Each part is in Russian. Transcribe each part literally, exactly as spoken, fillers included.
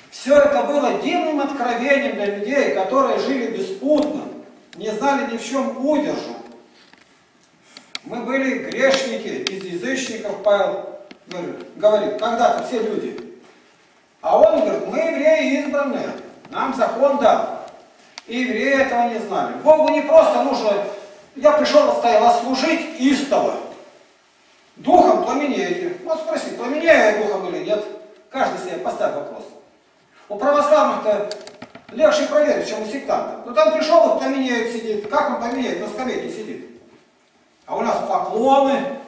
Все это было дивным откровением для людей, которые жили беспутно, не знали ни в чем удержу. Мы были грешники, из язычников, Павел говорит, когда-то все люди. А он говорит, мы евреи избранные, нам закон дан. И евреи этого не знали. Богу не просто нужно, я пришел, стоял, а служить истово. Духом пламенеете. Вот спроси, пламенею я духом или нет? Каждый себе поставь вопрос. У православных-то легче проверить, чем у сектантов. Но там пришел, вот пламенеет сидит. Как он пламенеет? На скамейке сидит. А у нас поклоны,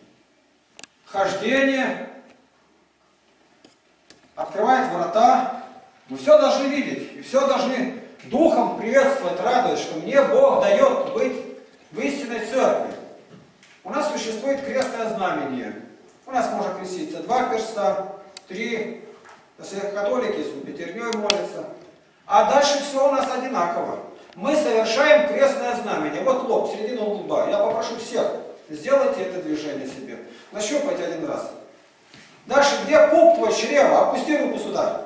хождение, открывает врата. Мы все должны видеть, и все должны духом приветствовать, радовать, что мне Бог дает быть в истинной церкви. У нас существует крестное знамение. У нас можно креститься два перста, три, если католики, если пятерней молятся. А дальше все у нас одинаково. Мы совершаем крестное знамение. Вот лоб, середина лба. Я попрошу всех, сделайте это движение себе. Нащупайте один раз. Дальше, где пуп твой, чрево? Опусти руку сюда.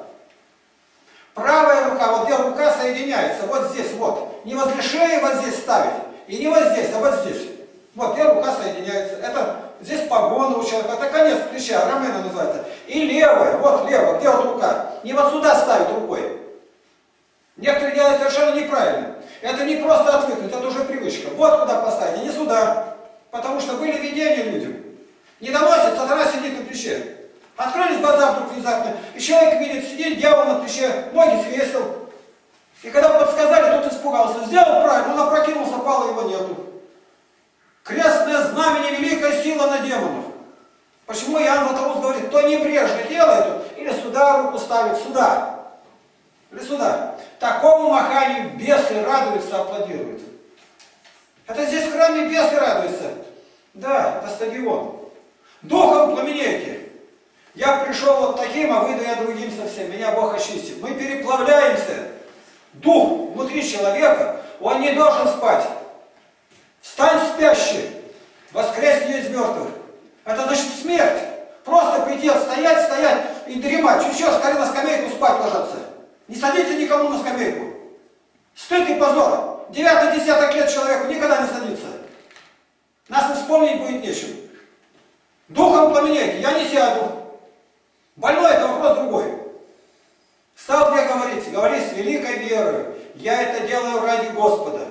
Правая рука, вот где рука соединяется, вот здесь, вот. Не возле шеи вот здесь ставить. И не вот здесь, а вот здесь. Вот где рука соединяется. Это здесь погона у человека, это конец плеча, рамена называется. И левая, вот левая, где вот рука. Не вот сюда ставить рукой. Некоторые делают совершенно неправильно. Это не просто отвыкнуть, это уже привычка. Вот куда поставить, и не сюда. Потому что были видения людям. Не доносит, сатана сидит на плече. Открылись глаза вдруг внезапно, и человек видит, сидит дьявол на плече, ноги свесил. И когда подсказали, тот испугался. Сделал правильно, он опрокинулся, пал, его нету. Крестное знамение, великая сила на демонов. Почему Иоанн Златоуст говорит, кто небрежно делает, или сюда руку ставит, сюда. Или сюда. Такому маханию бесы радуются, аплодируют. Это здесь в храме бесы радуются. Да, это стадион. Духом пламенейте. Я пришел вот таким, а выйду я другим совсем. Меня Бог очистит. Мы переплавляемся. Дух внутри человека, он не должен спать. Встань спящий, воскресни из мертвых. Это значит смерть. Просто прийти, стоять, стоять и дремать. Чуть-чуть, скорее на скамейку спать ложаться. Не садиться никому на скамейку. Стыд и позор. Девятый десяток лет человеку никогда не садится. Нас и вспомнить будет нечем. Духом пламенейте, я не сяду. Больной это вопрос другой. Стал мне говорить, говори с великой верой. Я это делаю ради Господа.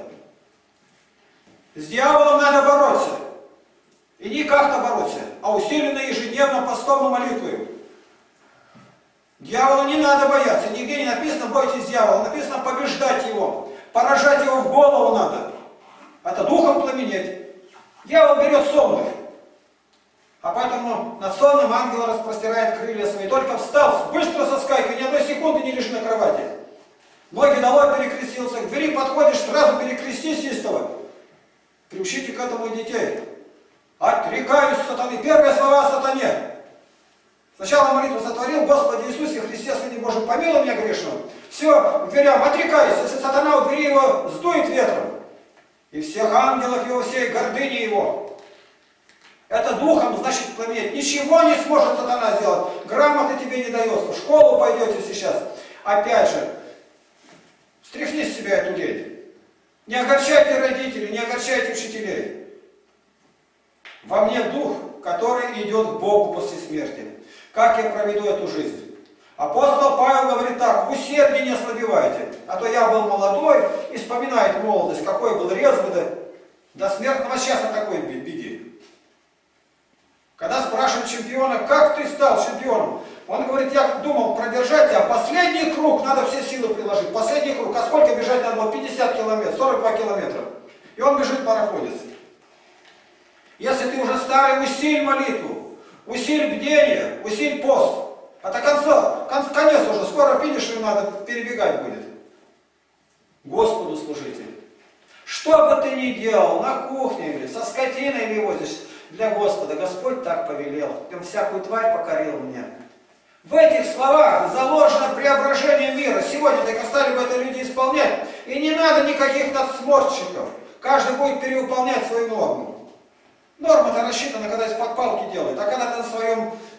С дьяволом надо бороться. И не как-то бороться, а усиленно ежедневно постом и молитвой. Дьяволу не надо бояться. Нигде не написано бойтесь дьявола. Написано побеждать его. Поражать его в голову надо. Это духом пламенеть. Дьявол берет сонных. А поэтому над сонным ангел распростирает крылья свои. Только встал, быстро соскакивай, ни одной секунды не лежи на кровати. Ноги долой перекрестился, к двери подходишь, сразу перекрестись истово. Приучите к этому и детей. Отрекаюсь сатаны. Первые слова о сатане. Сначала молитву сотворил, Господи Иисусе Христе, Сыне Божий, помилуй меня грешного. Все, к дверям отрекаюсь, если сатана у двери его сдует ветром. И всех ангелов его, всей гордыни его. Это духом, значит, пламенеть. Ничего не сможет сатана сделать. Грамоты тебе не дается. В школу пойдете сейчас. Опять же, стряхни с себя эту лень. Не огорчайте родителей, не огорчайте учителей. Во мне дух, который идет к Богу после смерти. Как я проведу эту жизнь? Апостол Павел говорит так, в усердии не ослабевайте. А то я был молодой и вспоминает молодость, какой был резвый, да, до смертного часа такой беде. Когда спрашивают чемпиона, как ты стал чемпионом? Он говорит, я думал продержать, а последний круг надо все силы приложить. Последний круг. А сколько бежать надо было? пятьдесят километров, сорок два километра. И он бежит марафонец. Если ты уже старый, усиль молитву, усиль бдение, усиль пост. Это конец, конец уже, скоро финиш надо перебегать будет. Господу служите. Что бы ты ни делал, на кухне или со скотиной или возишь, для Господа Господь так повелел. Он всякую тварь покорил мне. В этих словах заложено преображение мира. Сегодня так стали бы это люди исполнять. И не надо никаких надсмотрщиков. Каждый будет перевыполнять свою норму. Норма-то рассчитана, когда из-под палки делают. А когда ты на своем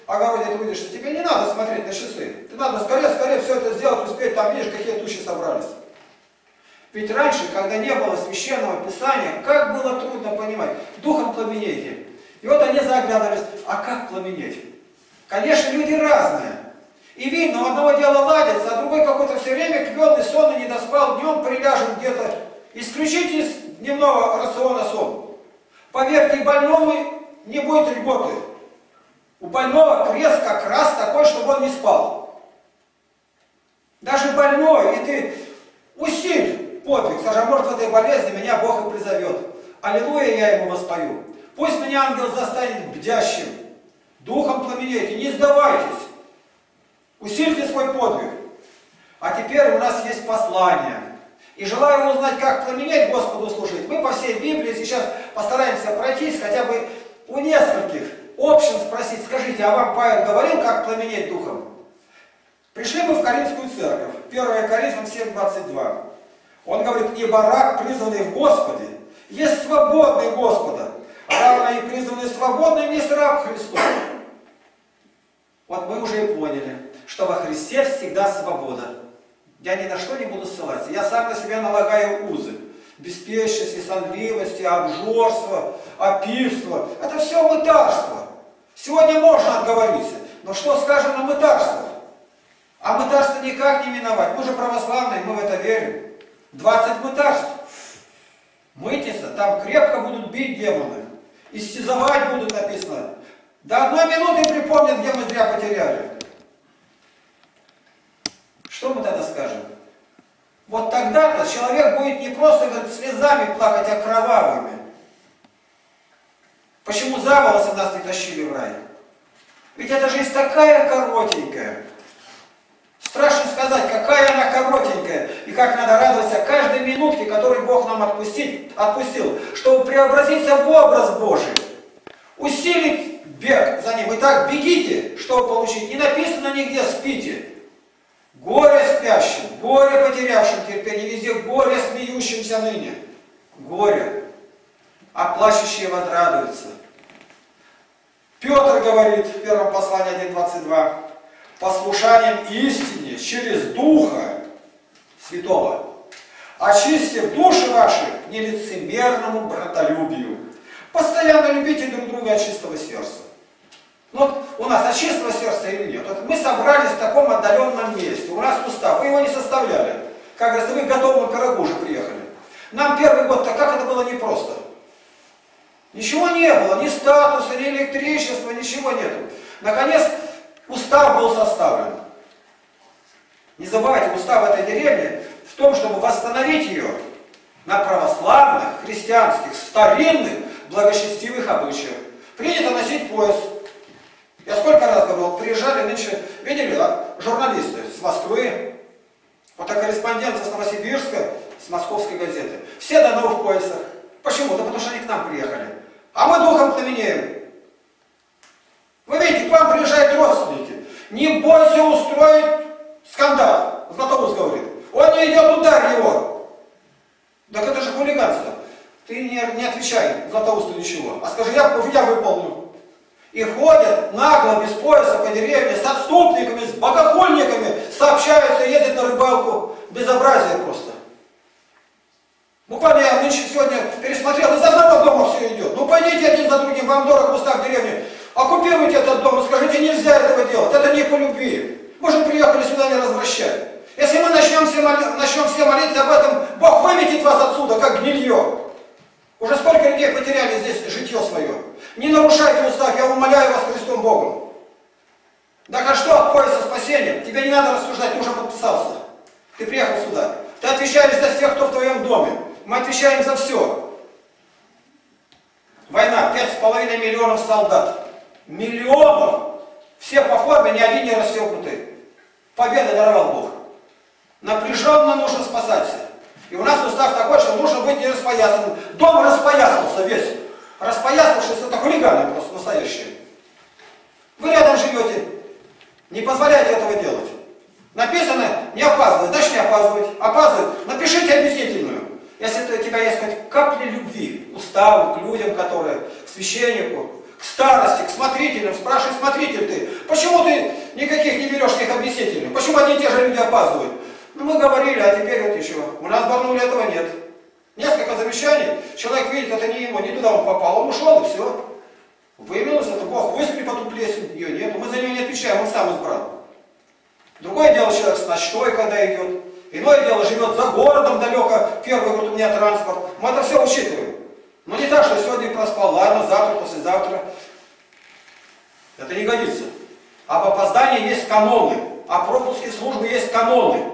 огороде трудишься, тебе не надо смотреть на часы. Ты надо скорее-скорее все это сделать, успеть, там видишь, какие тучи собрались. Ведь раньше, когда не было священного писания, как было трудно понимать, духом пламенейте. И вот они заглядывались, а как пламенеть? Конечно, люди разные. И видно, у одного дела ладится, а другой какой-то все время квелый, сонный, не доспал, днем приляжем где-то. Исключите из дневного рациона сон. Поверьте, больному не будет льготы. У больного крест как раз такой, чтобы он не спал. Даже больной, и ты усиль подвиг, скажи, а может в этой болезни меня Бог и призовет. Аллилуйя, я ему воспою. Пусть меня ангел застанет бдящим. Духом пламенейте, не сдавайтесь. Усильте свой подвиг. А теперь у нас есть послание. И желаю узнать, как пламенеть Господу служить. Мы по всей Библии сейчас постараемся пройтись, хотя бы у нескольких общин спросить, скажите, а вам Павел говорил, как пламенеть духом? Пришли мы в Коринфскую церковь. первое Коринфянам семь двадцать два. Он говорит, ибо раб, призванный в Господе, есть свободный Господа, равно и призванный свободным есть раб Христов. Вот мы уже и поняли, что во Христе всегда свобода. Я ни на что не буду ссылаться. Я сам на себя налагаю узы. Беспечности, сонливости, обжорства, опивства. Это все мытарство. Сегодня можно отговориться. Но что скажем на мытарство? А мытарство никак не миновать. Мы же православные, мы в это верим. двадцать мытарств. Мытиться, там крепко будут бить демоны. Истязовать будут, написано. До одной минуты припомнят, где мы зря потеряли. Что мы тогда скажем? Вот тогда-то человек будет не просто, говорит, слезами плакать, а кровавыми. Почему за волосы нас не тащили в рай? Ведь эта жизнь такая коротенькая. Страшно сказать, какая она коротенькая, и как надо радоваться каждой минутке, которую Бог нам отпустил, отпустил, чтобы преобразиться в образ Божий. Усилить бег за ним. Итак, бегите, чтобы получить. Не написано нигде «спите». Горе спящим, горе потерявшим терпение, везде горе смеющимся ныне. Горе. А плачущие возрадуются. Петр говорит в первом послании один двадцать два, послушанием истине через Духа Святого, очистив души ваши к нелицемерному братолюбию. Постоянно любите друг друга от чистого сердца. Ну, вот у нас от чистого сердца или нет? Вот мы собрались в таком отдаленном месте. У нас устав. Вы его не составляли. Как говорится, вы к готовому пирогу уже приехали. Нам первый год-то как это было непросто. Ничего не было. Ни статуса, ни электричества, ничего нету. Наконец, устав был составлен. Не забывайте, устав этой деревни в том, чтобы восстановить ее на православных, христианских, старинных, благочестивых обычаях. Принято носить пояс. Я сколько раз говорил, приезжали нынче, видели, да, журналисты с Москвы, вот а корреспонденция с Новосибирска, с Московской газеты. Все давно в поясах. Почему? Да потому что они к нам приехали. А мы духом пламенеем. Вы видите, к вам приезжают родственники. Не бойся устроить скандал. Златоуст говорит. Он не идет, ударь его. Так это же хулиганство. Ты не, не отвечай Златоусту ничего. А скажи, я, я выполню. И ходят нагло, без пояса по деревне, с отступниками, с богохульниками, сообщаются, ездят на рыбалку. Безобразие просто. Буквально я нынче сегодня пересмотрел, из одного дома все идет. Ну пойдите один за другим, вам дорого уста в деревне, оккупируйте этот дом и скажите, нельзя этого делать, это не по любви. Мы же приехали сюда не развращать. Если мы начнем все, моли, начнем все молиться об этом, Бог выметит вас отсюда, как гнилье. Уже сколько людей потеряли здесь житье свое. Не нарушайте устав, я умоляю вас Христом Богом. Так а что от пояса спасения? Тебе не надо рассуждать, ты уже подписался. Ты приехал сюда. Ты отвечаешь за всех, кто в твоем доме. Мы отвечаем за все. Война, пять с половиной миллионов солдат. Миллионов! Все по форме, ни один не расстегнутый. Победа даровал Бог. Напряженно нужно спасаться. И у нас устав такой, что нужно быть не распоясанным. Дом распоясался весь. Распоясавшись, это хулиганы просто настоящие. Вы рядом живете. Не позволяйте этого делать. Написано, не опаздывать, значит не опаздывать. Опаздывать, напишите объяснительную. Если у тебя есть хоть капля любви к уставу, к людям, которые, к священнику, к к старости, к смотрителям, спрашивай, смотритель ты, почему ты никаких не берешь них объяснителей? Почему одни и те же люди опаздывают? Ну мы говорили, а теперь вот еще. У нас в Барнауле этого нет. Несколько замечаний, человек видит, это не ему, не туда он попал, он ушел и все. Вымелось, это Бог выскреб эту плесень, ее нет, мы за нее не отвечаем, он сам избрал. Другое дело, человек с ночной, когда идет. Иное дело, живет за городом далеко, первый говорит, у меня транспорт. Мы это все учитываем. Но не так, что сегодня проспал, ладно, завтра, послезавтра. Это не годится. Об опоздании есть каноны, о пропуске службы есть каноны.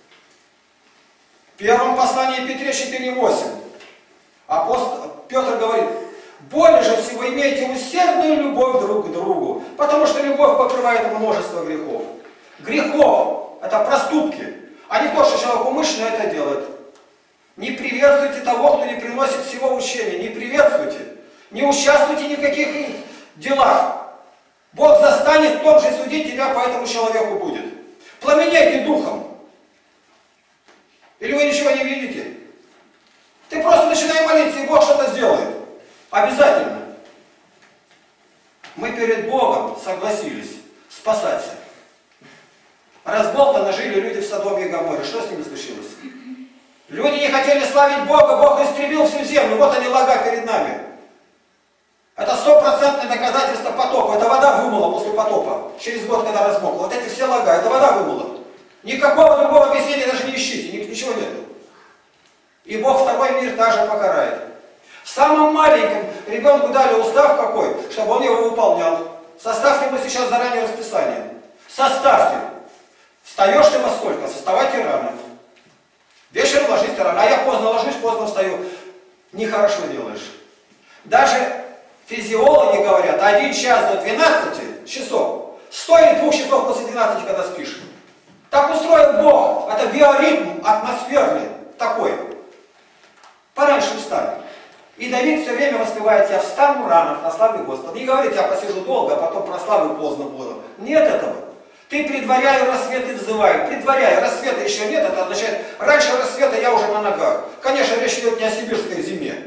В первом послании Петре четыре восемь апостол Петр говорит, более же всего имейте усердную любовь друг к другу, потому что любовь покрывает множество грехов. Грехов – это проступки, а не то, что человек умышленно это делает. Не приветствуйте того, кто не приносит всего учения, не приветствуйте, не участвуйте ни в каких делах. Бог застанет в том же судить тебя, по этому человеку будет. Пламеняйте духом. Или вы ничего не видите? Ты просто начинай молиться, и Бог что-то сделает. Обязательно. Мы перед Богом согласились спасаться. Разболтанно жили люди в Содоме и Гоморе. Что с ними случилось? Люди не хотели славить Бога, Бог истребил всю землю. Вот они, лага перед нами. Это стопроцентное доказательство потопа. Это вода вымыла после потопа. Через год, когда размокла. Вот эти все лага, это вода вымыла. Никакого другого объяснения даже не ищите, ничего нет. И Бог второй мир также покарает. В самом маленьком ребенку дали устав какой, чтобы он его выполнял. Составьте ему сейчас заранее расписание. Составьте. Встаешь ты во сколько? Вставайте рано. Вечером ложись рано. А я поздно ложусь, поздно встаю. Нехорошо делаешь. Даже физиологи говорят, один час до двенадцати часов стоит двух часов после двенадцати, когда спишь. Так устроил Бог. Это биоритм атмосферный такой. Пораньше встань. И Давид все время воспевает, я встану рано, прославлю Господа. Не говорит, я посижу долго, а потом прославлю поздно буду. Нет этого. Ты предваряю рассвет и взываю. Предваряю, рассвета еще нет, это означает, раньше рассвета я уже на ногах. Конечно, речь идет не о сибирской зиме.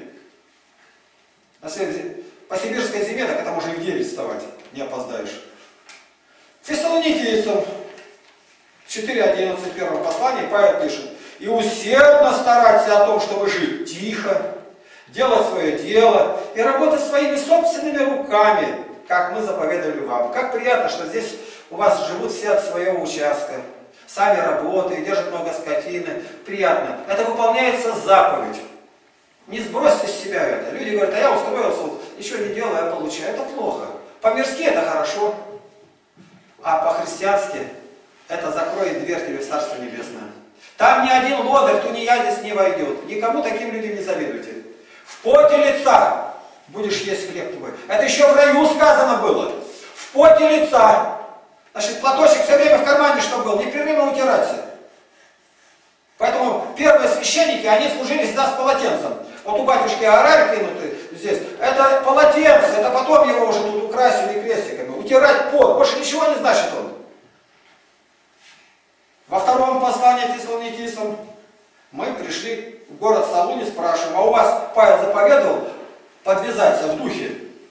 По сибирской зиме, так это можно и в девять вставать, не опоздаешь. Фессалоникийцам четыре одиннадцать, в первом послании Павел пишет, и усердно стараться о том, чтобы жить тихо, делать свое дело и работать своими собственными руками, как мы заповедовали вам. Как приятно, что здесь у вас живут все от своего участка, сами работают, держат много скотины. Приятно. Это выполняется заповедь. Не сбросьте с себя это. Люди говорят, а я устроился, вот, ничего не делаю, я получаю. Это плохо. По-мирски это хорошо, а по-христиански это закроет дверь тебе в Царство Небесное. Там ни один лодырь, тунеядец не войдет. Никому таким людям не завидуйте. В поте лица будешь есть хлеб твой. Это еще в раю сказано было. В поте лица. Значит, платочек все время в кармане, чтобы был, непрерывно утираться. Поэтому первые священники, они служили всегда с полотенцем. Вот у батюшки Арарь кинутый здесь, это полотенце, это потом его уже тут украсили крестиками. Утирать пот, больше ничего не значит он. Во втором послании Фессалоникийцам мы пришли в город Салуни, спрашиваем, а у вас Павел заповедовал подвязаться в духе?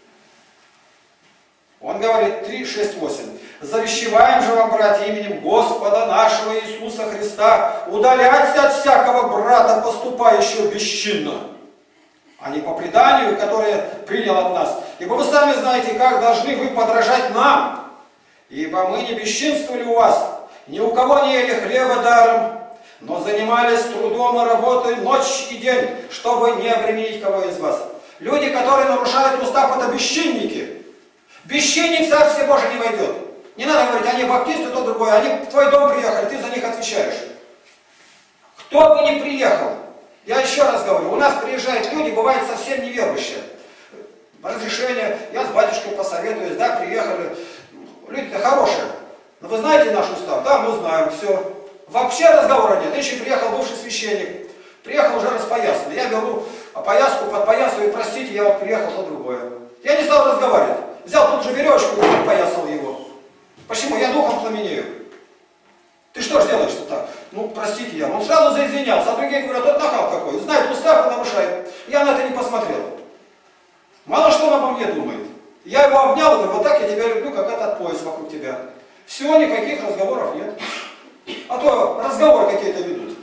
Он говорит три, шесть, восемь. Завещеваем же вам, братья, именем Господа нашего Иисуса Христа, удаляться от всякого брата, поступающего бесчинно, а не по преданию, которое принял от нас. Ибо вы сами знаете, как должны вы подражать нам. Ибо мы не бесчинствовали у вас, ни у кого не ели хлеба даром, но занимались трудом и работой ночь и день, чтобы не обременить кого из вас. Люди, которые нарушают устав, это бесчинники. Бесчинник в Царствие Божие не войдет. Не надо говорить, они баптисты, то другое. Они в твой дом приехали, ты за них отвечаешь. Кто бы ни приехал, я еще раз говорю, у нас приезжают люди, бывают совсем неверующие. Разрешение, я с батюшкой посоветуюсь, да, приехали. Люди-то хорошие. Но вы знаете наш устав? Да, мы знаем, все. Вообще разговора нет. Еще приехал бывший священник. Приехал уже распоясанный. Я беру пояску, подпоясываю, простите, я вот приехал, то другое. Я не стал разговаривать. Взял тут же веревочку и подпоясал его. Почему? Я духом пламенею. Ты что ж делаешь-то так? Ну, простите я. Он сразу заизвинялся, а другие говорят, тот нахал какой. Знает устав и нарушает. Я на это не посмотрел. Мало что он обо мне думает. Я его обнял и говорю, вот так я тебя люблю, как этот пояс вокруг тебя. Все, никаких разговоров нет. А то разговоры какие-то ведут.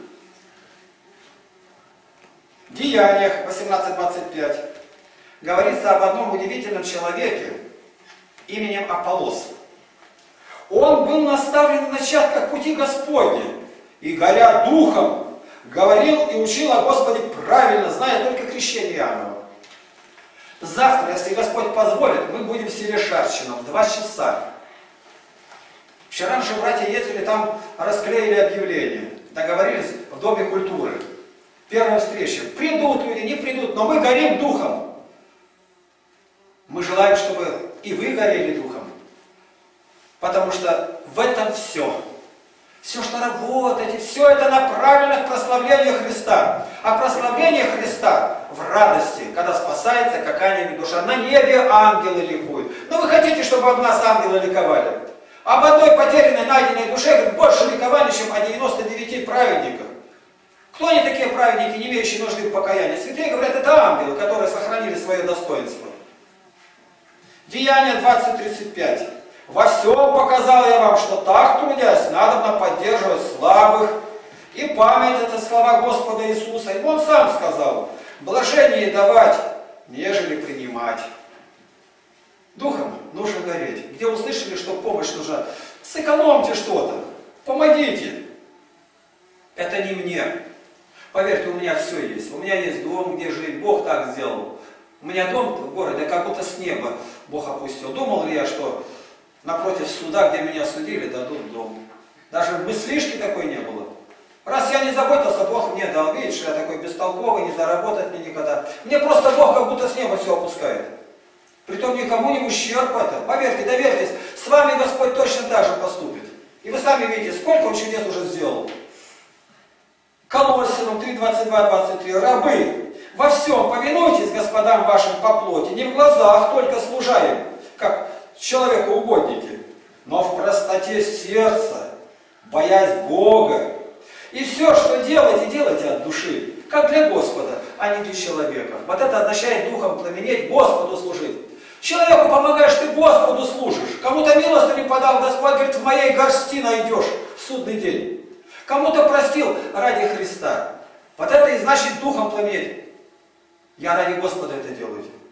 В Деяниях восемнадцать двадцать пять говорится об одном удивительном человеке именем Аполлос. Он был наставлен в начатках пути Господня и, горя духом, говорил и учил о Господе правильно, зная только крещение Иоаннова. Завтра, если Господь позволит, мы будем в селе Шарчино в два часа. Вчера наши братья ездили, там расклеили объявление, договорились в Доме культуры. Первая встреча. Придут люди, не придут, но мы горим духом. Мы желаем, чтобы и вы горели духом. Потому что в этом все. Все, что работаете, все это направлено к прославлению Христа. А прославление Христа в радости, когда спасается какая-нибудь душа. На небе ангелы ликуют. Но вы хотите, чтобы об нас ангелы ликовали? Об одной потерянной, найденной душе говорит, больше ликования, чем о девяноста девяти праведниках. Кто они такие праведники, не имеющие нужды в покаянии? Святые говорят, это ангелы, которые сохранили свое достоинство. Деяния двадцать тридцать пять. Во всем показал я вам, что так трудясь, надо поддерживать слабых. И память это слова Господа Иисуса. И Он сам сказал, блажение давать, нежели принимать. Духом нужно гореть. Где услышали, что помощь нужна, сэкономьте что-то, помогите. Это не мне. Поверьте, у меня все есть. У меня есть дом, где жить. Бог так сделал. У меня дом в городе, как будто с неба Бог опустил. Думал ли я, что напротив суда, где меня судили, дадут дом? Даже мыслишки такой не было. Раз я не заботился, Бог мне дал. Видишь, что я такой бестолковый, не заработать мне никогда. Мне просто Бог как будто с неба все опускает. Притом никому не ущерб это. Поверьте, доверьтесь, с вами Господь точно так же поступит. И вы сами видите, сколько Он чудес уже сделал. Колоссянам три, двадцать два, двадцать три. Рабы, во всем повинуйтесь господам вашим по плоти, не в глазах только служа им, как человеку угодники, но в простоте сердца, боясь Бога. И все, что делаете, делайте от души, как для Господа, а не для человека. Вот это означает духом пламенеть, Господу служить. Человеку помогаешь, ты Господу служишь. Кому-то милостыню подал, Господь говорит, в моей горсти найдешь в судный день. Кому-то простил ради Христа. Вот это и значит духом пламенеть. Я ради Господа это делаю.